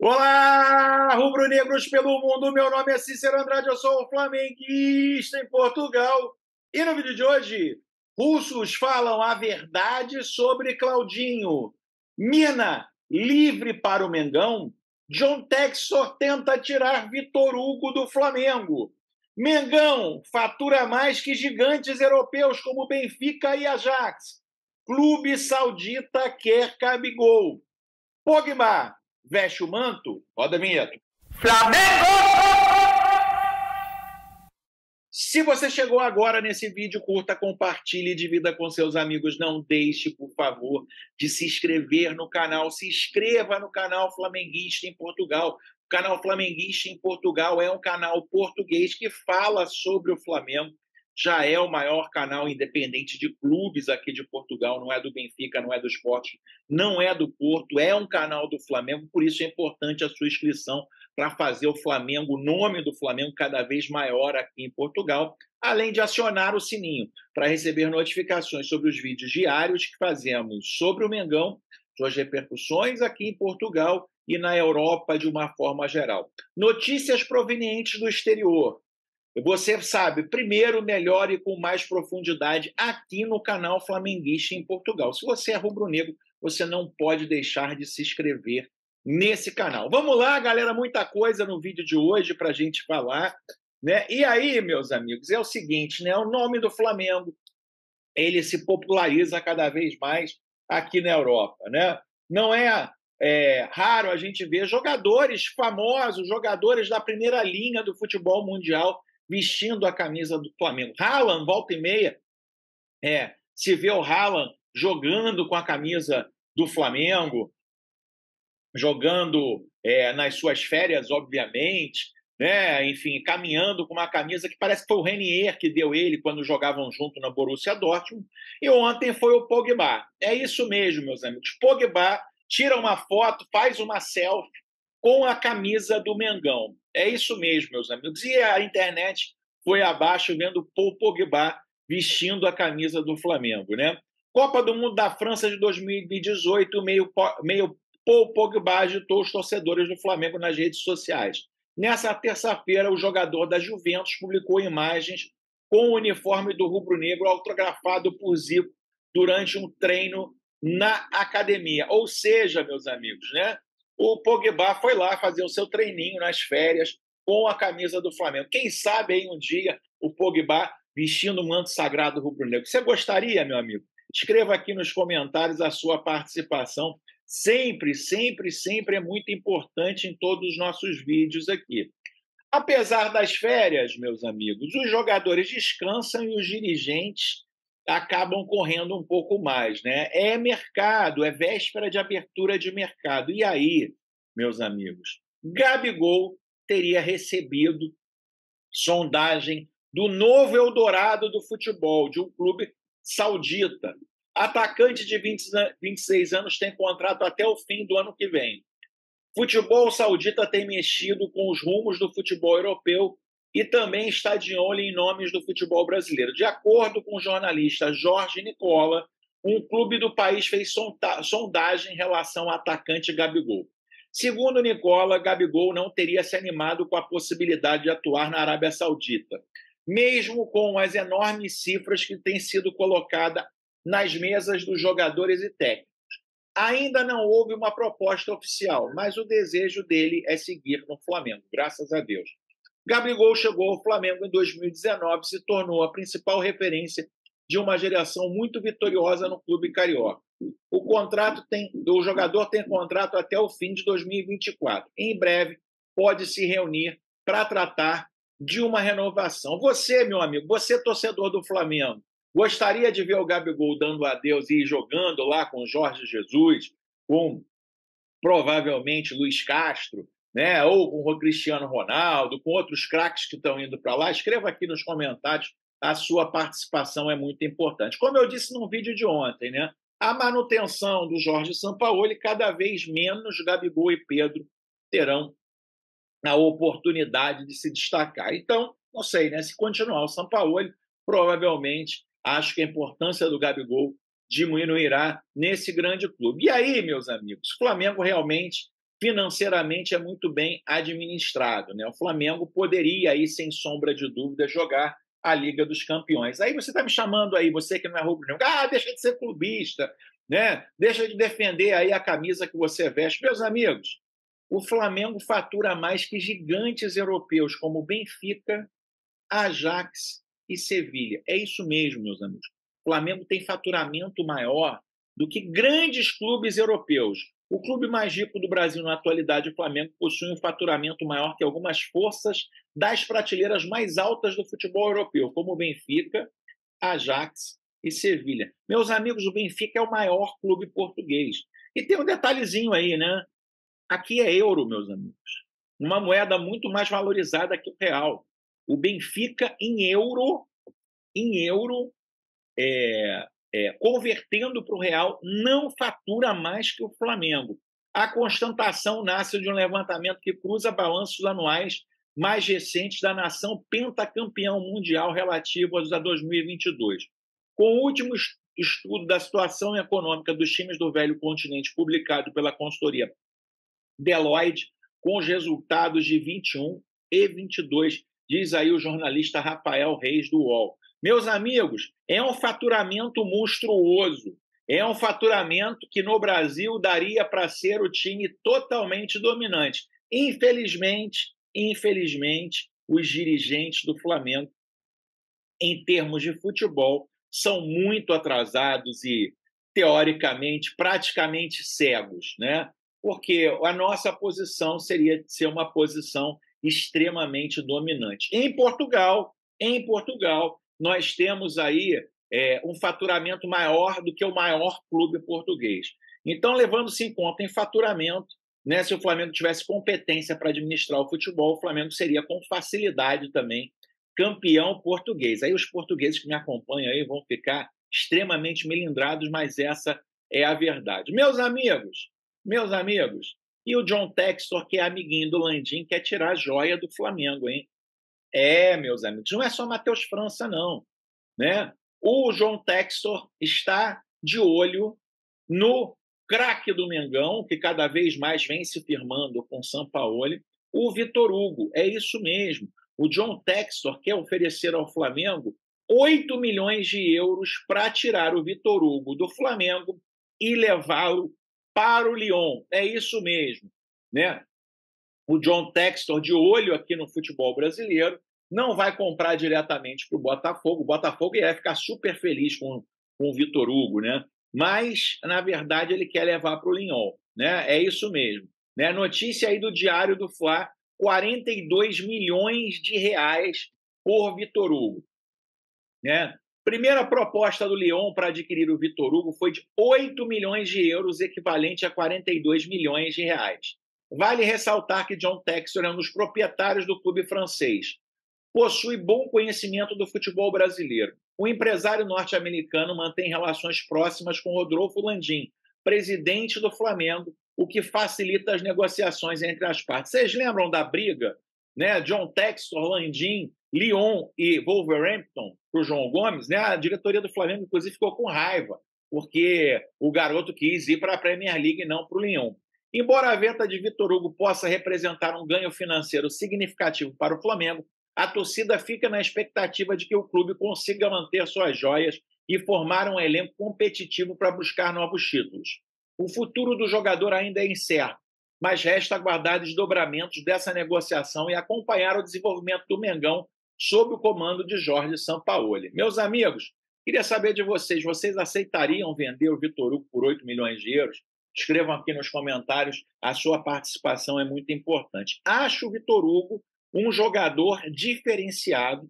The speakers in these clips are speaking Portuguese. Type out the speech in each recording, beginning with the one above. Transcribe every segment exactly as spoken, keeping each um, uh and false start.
Olá, rubro-negros pelo mundo, meu nome é Cícero Andrade, eu sou flamenguista em Portugal. E no vídeo de hoje, russos falam a verdade sobre Claudinho. Mina, livre para o Mengão. John Textor tenta tirar Vitor Hugo do Flamengo. Mengão fatura mais que gigantes europeus como Benfica e Ajax. Clube saudita quer Gabigol. Pogba veste o manto, roda a vinheta. Flamengo! Se você chegou agora nesse vídeo, curta, compartilhe, divida com seus amigos. Não deixe, por favor, de se inscrever no canal. Se inscreva no canal Flamenguista em Portugal. O canal Flamenguista em Portugal é um canal português que fala sobre o Flamengo. Já é o maior canal independente de clubes aqui de Portugal, não é do Benfica, não é do Sport, não é do Porto, é um canal do Flamengo, por isso é importante a sua inscrição para fazer o Flamengo, o nome do Flamengo cada vez maior aqui em Portugal, além de acionar o sininho para receber notificações sobre os vídeos diários que fazemos sobre o Mengão, suas repercussões aqui em Portugal e na Europa de uma forma geral. Notícias provenientes do exterior. Você sabe, primeiro, melhor e com mais profundidade aqui no canal Flamenguista em Portugal. Se você é rubro-negro, você não pode deixar de se inscrever nesse canal. Vamos lá, galera, muita coisa no vídeo de hoje para a gente falar, né? E aí, meus amigos, é o seguinte, né? O nome do Flamengo, ele se populariza cada vez mais aqui na Europa, né? Não é, é raro a gente ver jogadores famosos, jogadores da primeira linha do futebol mundial vestindo a camisa do Flamengo. Haaland, volta e meia, é, se vê o Haaland jogando com a camisa do Flamengo, jogando é, nas suas férias, obviamente, né? Enfim, caminhando com uma camisa que parece que foi o Renier que deu ele quando jogavam junto na Borussia Dortmund, e ontem foi o Pogba. É isso mesmo, meus amigos. Pogba tira uma foto, faz uma selfie com a camisa do Mengão. É isso mesmo, meus amigos. E a internet foi abaixo vendo o Pogba vestindo a camisa do Flamengo, né? Copa do Mundo da França de dois mil e dezoito, meio, meio Paul Pogba agitou os torcedores do Flamengo nas redes sociais. Nessa terça-feira, o jogador da Juventus publicou imagens com o uniforme do rubro-negro autografado por Zico durante um treino na academia. Ou seja, meus amigos, né? O Pogba foi lá fazer o seu treininho nas férias com a camisa do Flamengo. Quem sabe aí um dia o Pogba vestindo o manto sagrado rubro-negro. Você gostaria, meu amigo? Escreva aqui nos comentários a sua participação. Sempre, sempre, sempre é muito importante em todos os nossos vídeos aqui. Apesar das férias, meus amigos, os jogadores descansam e os dirigentes acabam correndo um pouco mais, né? É mercado, é véspera de abertura de mercado. E aí, meus amigos, Gabigol teria recebido sondagem do novo Eldorado do futebol, de um clube saudita. Atacante de vinte, vinte e seis anos tem contrato até o fim do ano que vem. Futebol saudita tem mexido com os rumos do futebol europeu e também está de olho em nomes do futebol brasileiro. De acordo com o jornalista Jorge Nicola, um clube do país fez sondagem em relação ao atacante Gabigol. Segundo Nicola, Gabigol não teria se animado com a possibilidade de atuar na Arábia Saudita, mesmo com as enormes cifras que têm sido colocadas nas mesas dos jogadores e técnicos. Ainda não houve uma proposta oficial, mas o desejo dele é seguir no Flamengo, graças a Deus. Gabigol chegou ao Flamengo em dois mil e dezenove e se tornou a principal referência de uma geração muito vitoriosa no clube carioca. O contrato tem, o jogador tem contrato até o fim de dois mil e vinte e quatro. Em breve, pode se reunir para tratar de uma renovação. Você, meu amigo, você torcedor do Flamengo, gostaria de ver o Gabigol dando adeus e jogando lá com Jorge Jesus, com provavelmente Luiz Castro, né? Ou com o Cristiano Ronaldo, com outros craques que estão indo para lá? Escreva aqui nos comentários, a sua participação é muito importante. Como eu disse no vídeo de ontem, né? A manutenção do Jorge Sampaoli, cada vez menos Gabigol e Pedro terão a oportunidade de se destacar. Então, não sei, né? Se continuar o Sampaoli, provavelmente acho que a importância do Gabigol diminuirá nesse grande clube. E aí, meus amigos, o Flamengo realmente financeiramente é muito bem administrado, né? O Flamengo poderia aí, sem sombra de dúvida, jogar a Liga dos Campeões. Aí você está me chamando aí, você que não é rubro-negro, ah, deixa de ser clubista, né? Deixa de defender aí a camisa que você veste. Meus amigos, o Flamengo fatura mais que gigantes europeus como Benfica, Ajax e Sevilha. É isso mesmo, meus amigos. O Flamengo tem faturamento maior do que grandes clubes europeus. O clube mais rico do Brasil na atualidade, o Flamengo, possui um faturamento maior que algumas forças das prateleiras mais altas do futebol europeu, como o Benfica, Ajax e Sevilha. Meus amigos, o Benfica é o maior clube português. E tem um detalhezinho aí, né? Aqui é euro, meus amigos. Uma moeda muito mais valorizada que o real. O Benfica, em euro, em euro, é, é, convertendo para o real, não fatura mais que o Flamengo. A constatação nasce de um levantamento que cruza balanços anuais mais recentes da nação pentacampeão mundial relativos a dois mil e vinte e dois. Com o último estudo da situação econômica dos times do velho continente, publicado pela consultoria Deloitte, com os resultados de vinte e um e vinte e dois, diz aí o jornalista Rafael Reis do U O L. Meus amigos, é um faturamento monstruoso, é um faturamento que no Brasil daria para ser o time totalmente dominante. Infelizmente, infelizmente, os dirigentes do Flamengo, em termos de futebol, são muito atrasados e, teoricamente, praticamente cegos, né? Porque a nossa posição seria ser uma posição extremamente dominante. Em Portugal, em Portugal, nós temos aí é, um faturamento maior do que o maior clube português. Então, levando-se em conta em faturamento, né, se o Flamengo tivesse competência para administrar o futebol, o Flamengo seria com facilidade também campeão português. Aí os portugueses que me acompanham aí vão ficar extremamente melindrados, mas essa é a verdade. Meus amigos, meus amigos, e o John Textor, que é amiguinho do Landim, quer tirar a joia do Flamengo, hein? É, meus amigos, não é só Matheus França, não, né? O John Textor está de olho no craque do Mengão, que cada vez mais vem se firmando com o Sampaoli, o Vitor Hugo. É isso mesmo. O John Textor quer oferecer ao Flamengo oito milhões de euros para tirar o Vitor Hugo do Flamengo e levá-lo para o Lyon. É isso mesmo, né? O John Textor, de olho aqui no futebol brasileiro, não vai comprar diretamente para o Botafogo. O Botafogo ia ficar super feliz com, com o Vitor Hugo, né? Mas, na verdade, ele quer levar para o Lyon, né? É isso mesmo. Né? Notícia aí do Diário do Fla, quarenta e dois milhões de reais por Vitor Hugo. Né? Primeira proposta do Lyon para adquirir o Vitor Hugo foi de oito milhões de euros, equivalente a quarenta e dois milhões de reais. Vale ressaltar que John Textor é um dos proprietários do clube francês. Possui bom conhecimento do futebol brasileiro. O empresário norte-americano mantém relações próximas com Rodolfo Landim, presidente do Flamengo, o que facilita as negociações entre as partes. Vocês lembram da briga, né? John Textor, Landim, Lyon e Wolverhampton para o João Gomes? Né? A diretoria do Flamengo, inclusive, ficou com raiva, porque o garoto quis ir para a Premier League e não para o Lyon. Embora a venda de Vitor Hugo possa representar um ganho financeiro significativo para o Flamengo, a torcida fica na expectativa de que o clube consiga manter suas joias e formar um elenco competitivo para buscar novos títulos. O futuro do jogador ainda é incerto, mas resta aguardar desdobramentos dessa negociação e acompanhar o desenvolvimento do Mengão sob o comando de Jorge Sampaoli. Meus amigos, queria saber de vocês, vocês aceitariam vender o Vitor Hugo por oito milhões de euros? Escrevam aqui nos comentários, a sua participação é muito importante. Acho o Vitor Hugo um jogador diferenciado,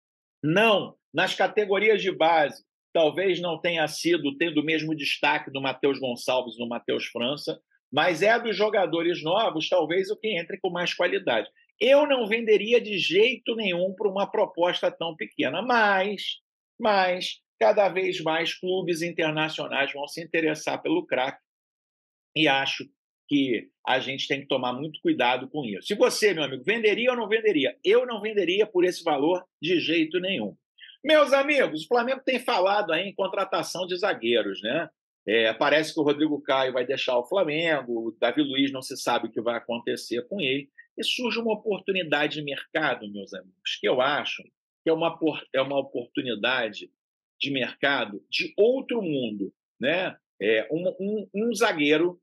não, nas categorias de base, talvez não tenha sido, tendo o mesmo destaque do Matheus Gonçalves no Matheus França, mas é dos jogadores novos, talvez o que entre com mais qualidade. Eu não venderia de jeito nenhum por uma proposta tão pequena, mas, mas cada vez mais clubes internacionais vão se interessar pelo craque e acho que a gente tem que tomar muito cuidado com isso. Se você, meu amigo, venderia ou não venderia? Eu não venderia por esse valor de jeito nenhum. Meus amigos, o Flamengo tem falado aí em contratação de zagueiros, né? É, parece que o Rodrigo Caio vai deixar o Flamengo, o Davi Luiz não se sabe o que vai acontecer com ele, e surge uma oportunidade de mercado, meus amigos, que eu acho que é uma, é uma oportunidade de mercado de outro mundo, né? É, um, um, um zagueiro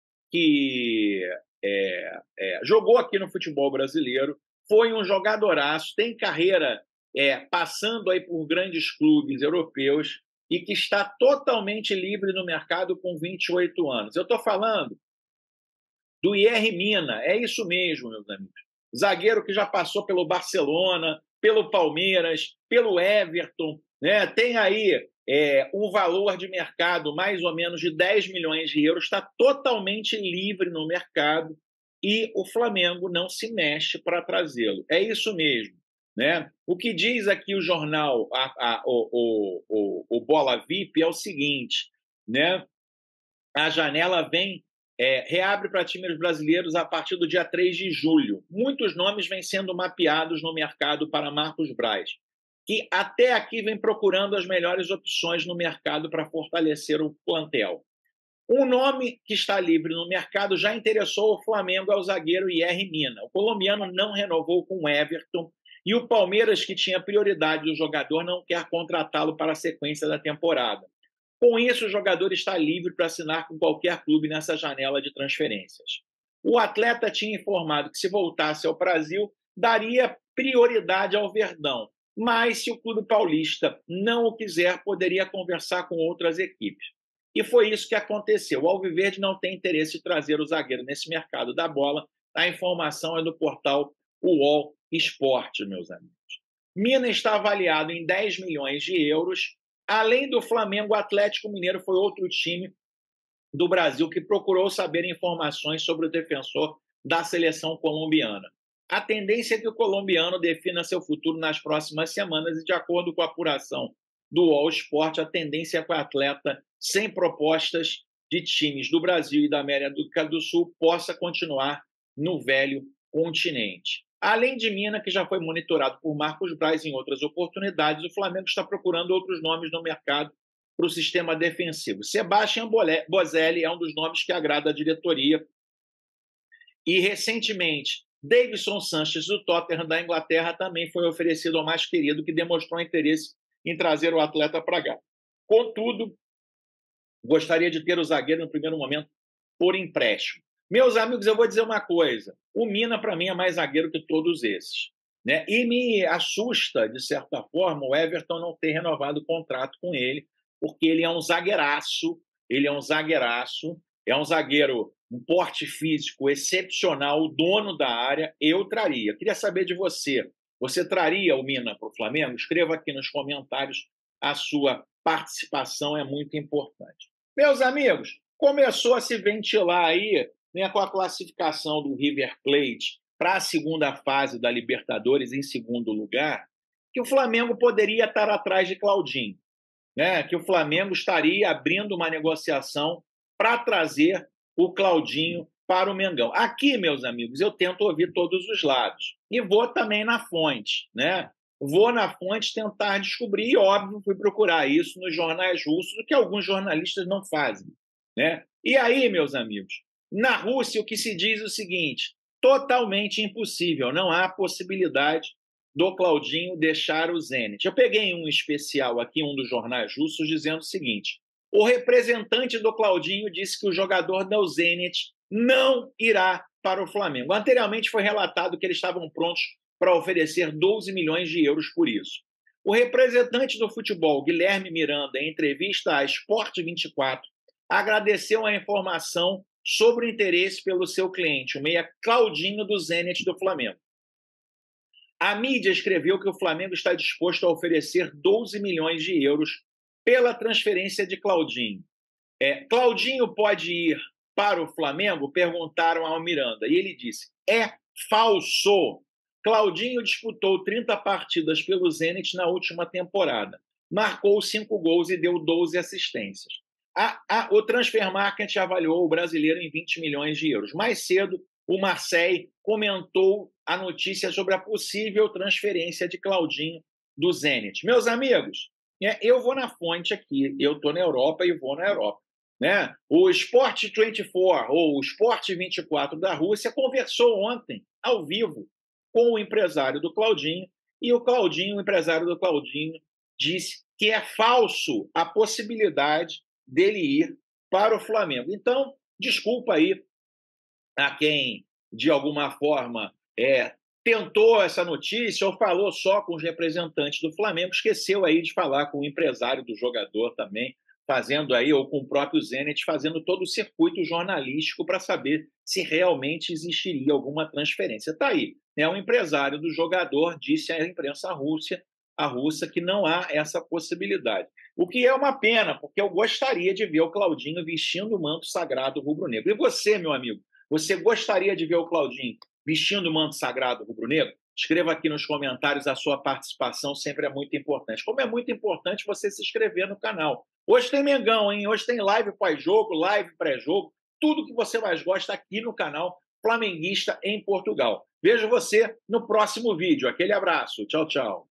que é, é, jogou aqui no futebol brasileiro, foi um jogadoraço, tem carreira é, passando aí por grandes clubes europeus e que está totalmente livre no mercado com vinte e oito anos. Eu estou falando do Yerry Mina, é isso mesmo, meus amigos. Zagueiro que já passou pelo Barcelona, pelo Palmeiras, pelo Everton, né? Tem aí é, um valor de mercado mais ou menos de dez milhões de euros, está totalmente livre no mercado e o Flamengo não se mexe para trazê-lo. É isso mesmo. Né? O que diz aqui o jornal, a, a, o, o, o, o Bola V I P, é o seguinte, né? A janela vem, é, reabre para times brasileiros a partir do dia três de julho. Muitos nomes vêm sendo mapeados no mercado para Marcos Braz, que até aqui vem procurando as melhores opções no mercado para fortalecer o plantel. Um nome que está livre no mercado já interessou o Flamengo ao zagueiro Yerry Mina. O colombiano não renovou com o Everton e o Palmeiras, que tinha prioridade do jogador, não quer contratá-lo para a sequência da temporada. Com isso, o jogador está livre para assinar com qualquer clube nessa janela de transferências. O atleta tinha informado que, se voltasse ao Brasil, daria prioridade ao Verdão, mas se o clube paulista não o quiser, poderia conversar com outras equipes. E foi isso que aconteceu. O Alviverde não tem interesse em trazer o zagueiro nesse mercado da bola. A informação é do portal U O L Esporte, meus amigos. Mina está avaliado em dez milhões de euros. Além do Flamengo, o Atlético Mineiro foi outro time do Brasil que procurou saber informações sobre o defensor da seleção colombiana. A tendência é que o colombiano defina seu futuro nas próximas semanas e, de acordo com a apuração do U O L Esporte, a tendência é que o atleta, sem propostas de times do Brasil e da América do Sul, possa continuar no velho continente. Além de Mina, que já foi monitorado por Marcos Braz em outras oportunidades, o Flamengo está procurando outros nomes no mercado para o sistema defensivo. Sebastian Bozelli é um dos nomes que agrada a diretoria. E, recentemente, Davinson Sanchez, do Tottenham da Inglaterra, também foi oferecido ao mais querido, que demonstrou interesse em trazer o atleta para cá. Contudo, gostaria de ter o zagueiro no primeiro momento por empréstimo. Meus amigos, eu vou dizer uma coisa. O Mina, para mim, é mais zagueiro que todos esses. Né? E me assusta, de certa forma, o Everton não ter renovado o contrato com ele, porque ele é um zagueiraço, ele é um zagueiraço, é um zagueiro, um porte físico excepcional, dono da área, eu traria. Eu queria saber de você. Você traria o Mina para o Flamengo? Escreva aqui nos comentários, a sua participação é muito importante. Meus amigos, começou a se ventilar aí, né, com a classificação do River Plate para a segunda fase da Libertadores em segundo lugar, que o Flamengo poderia estar atrás de Claudinho, né? Que o Flamengo estaria abrindo uma negociação para trazer o Claudinho para o Mengão. Aqui, meus amigos, eu tento ouvir todos os lados e vou também na fonte, né? Vou na fonte tentar descobrir, e óbvio, fui procurar isso nos jornais russos, o que alguns jornalistas não fazem, né? E aí, meus amigos, na Rússia, o que se diz é o seguinte: totalmente impossível, não há possibilidade do Claudinho deixar o Zenit. Eu peguei um especial aqui, um dos jornais russos, dizendo o seguinte: o representante do Claudinho disse que o jogador do Zenit não irá para o Flamengo. Anteriormente foi relatado que eles estavam prontos para oferecer doze milhões de euros por isso. O representante do futebol, Guilherme Miranda, em entrevista à Sport vinte e quatro, agradeceu a informação sobre o interesse pelo seu cliente, o meia Claudinho do Zenit do Flamengo. A mídia escreveu que o Flamengo está disposto a oferecer doze milhões de euros pela transferência de Claudinho. É, Claudinho pode ir para o Flamengo? Perguntaram ao Miranda. E ele disse: é falso. Claudinho disputou trinta partidas pelo Zenit na última temporada. Marcou cinco gols e deu doze assistências. A, a, o Transfer Market avaliou o brasileiro em vinte milhões de euros. Mais cedo, o Marseille comentou a notícia sobre a possível transferência de Claudinho do Zenit. Meus amigos, eu vou na fonte aqui, eu estou na Europa e vou na Europa. né? O Sport vinte e quatro, ou o Sport vinte e quatro da Rússia, conversou ontem, ao vivo, com o empresário do Claudinho, e o Claudinho, o empresário do Claudinho, disse que é falso a possibilidade dele ir para o Flamengo. Então, desculpa aí a quem, de alguma forma, é, tentou essa notícia ou falou só com os representantes do Flamengo, esqueceu aí de falar com o empresário do jogador também, fazendo aí, ou com o próprio Zenit, fazendo todo o circuito jornalístico para saber se realmente existiria alguma transferência. Está aí, né? O empresário do jogador disse à imprensa russa, a russa que não há essa possibilidade. O que é uma pena, porque eu gostaria de ver o Claudinho vestindo o manto sagrado rubro-negro. E você, meu amigo, você gostaria de ver o Claudinho vestindo o manto sagrado rubro-negro? Escreva aqui nos comentários, a sua participação sempre é muito importante. Como é muito importante você se inscrever no canal. Hoje tem Mengão, hein? Hoje tem live pós-jogo, live pré-jogo, tudo que você mais gosta aqui no canal Flamenguista em Portugal. Vejo você no próximo vídeo. Aquele abraço. Tchau, tchau.